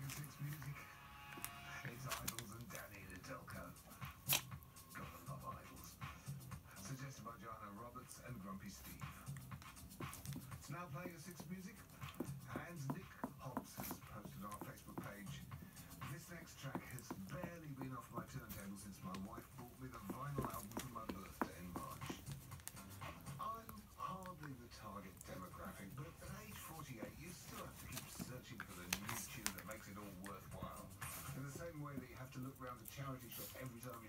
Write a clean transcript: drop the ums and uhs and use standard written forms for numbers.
six music. It's Idols and Danny the Delco. Gotta love Idols. Suggested by Joanna Roberts and Grumpy Steve. It's now playing at six music. And Nick Hobbs has posted on our Facebook page. This next track has barely been off my turntable since my wife bought me the vinyl album for my birthday in March. I'm hardly the target demographic, but at age 48 you still have to keep searching for the new tune that makes it all worthwhile. In the same way that you have to look around the charity shop every time you